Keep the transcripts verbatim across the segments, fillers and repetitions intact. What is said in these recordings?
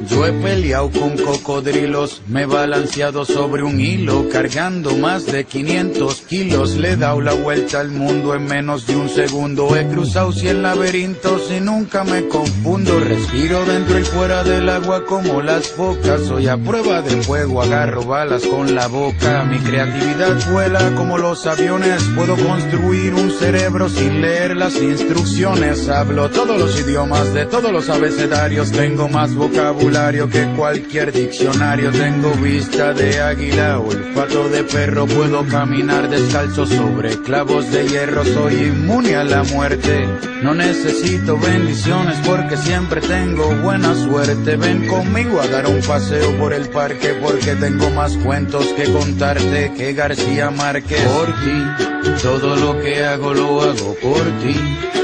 Yo he peleado con cocodrilos, me he balanceado sobre un hilo, cargando más de quinientos kilos. Le he dado la vuelta al mundo en menos de un segundo. He cruzado cien laberintos y nunca me confundo. Respiro dentro y fuera del agua como las focas. Soy a prueba de fuego, agarro balas con la boca. Mi creatividad vuela como los aviones. Puedo construir un cerebro sin leer las instrucciones. Hablo todos los idiomas de todos los abecedarios. Tengo más vocabulario que cualquier diccionario. Tengo vista de águila, olfato de perro. Puedo caminar descalzo sobre clavos de hierro. Soy inmune a la muerte. No necesito bendiciones porque siempre tengo buena suerte. Ven conmigo a dar un paseo por el parque porque tengo más cuentos que contarte que García Márquez. Por ti, todo lo que hago lo hago por ti.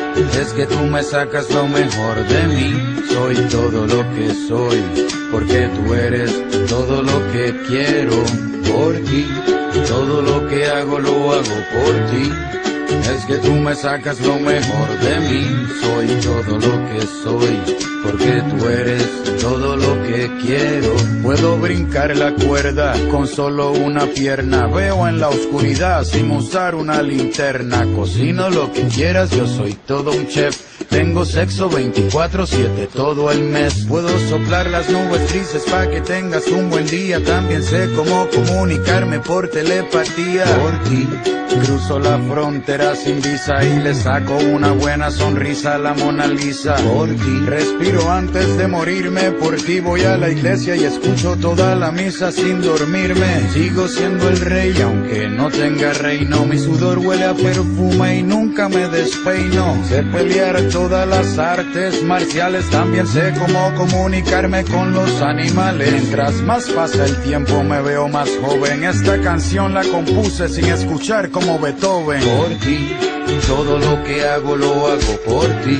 Es que tú me sacas lo mejor de mí. Soy todo lo que soy, porque tú eres todo lo que quiero. Por ti, todo lo que hago lo hago por ti. Es que tú me sacas lo mejor de mí. Soy todo lo que soy, porque tú eres todo lo que quiero. Puedo brincar la cuerda con solo una pierna. Veo en la oscuridad sin usar una linterna. Cocino lo que quieras, yo soy todo un chef. Tengo sexo veinticuatro siete todo el mes. Puedo soplar las nubes grises pa' que tengas un buen día. También sé cómo comunicarme por telepatía. Por ti cruzo la frontera sin visa y le saco una buena sonrisa a la Mona Lisa. Por ti respiro antes de morirme. Por ti voy a la iglesia y escucho toda la misa sin dormirme. Sigo siendo el rey aunque no tenga reino. Mi sudor huele a perfume y nunca me despeino. Sé pelear todas las artes marciales. También sé cómo comunicarme con los animales. Mientras más pasa el tiempo me veo más joven. Esta canción la compuse sin escuchar como Beethoven. Por ti, todo lo que hago lo hago por ti.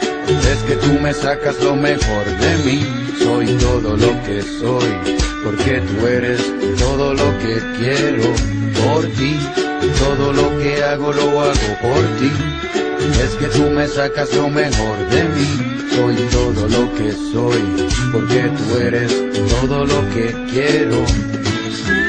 Es que tú me sacas lo mejor de mí. Soy todo lo que soy, porque tú eres todo lo que quiero. Por ti, todo lo que hago lo hago por ti. Es que tú me sacas lo mejor de mí. Soy todo lo que soy, porque tú eres todo lo que quiero.